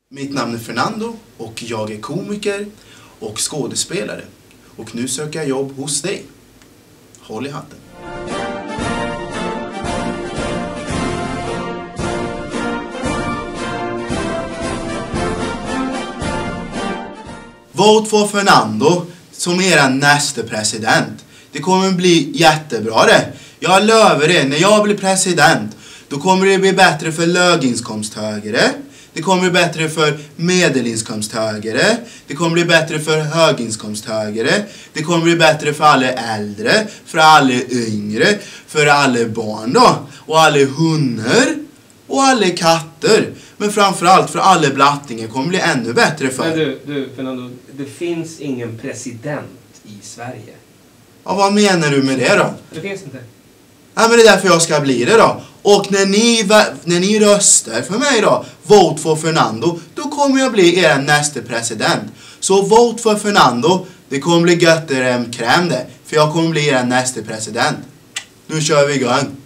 Mitt namn är Fernando och jag är komiker och skådespelare. Och nu söker jag jobb hos dig. Håll i hatten. Vote for Fernando som er nästa president. Det kommer bli jättebra det. Jag lovar er, när jag blir president, då kommer det bli bättre för låginkomsttagare. Det kommer bli bättre för medelinkomsttagare. Det kommer bli bättre för höginkomsttagare. Det kommer bli bättre för alla äldre, för alla yngre, för alla barn då. Och alla hundar och alla katter. Men framförallt för alla blattingar kommer bli ännu bättre för. Men du Fernando, det finns ingen president i Sverige. Ja, vad menar du med det då? Det finns inte. Ja, men det är därför jag ska bli det då. Och när ni röstar för mig då, vote for Fernando, då kommer jag bli er nästa president. Så vote for Fernando, det kommer bli göttere än kräm det. För jag kommer bli er nästa president. Nu kör vi igång.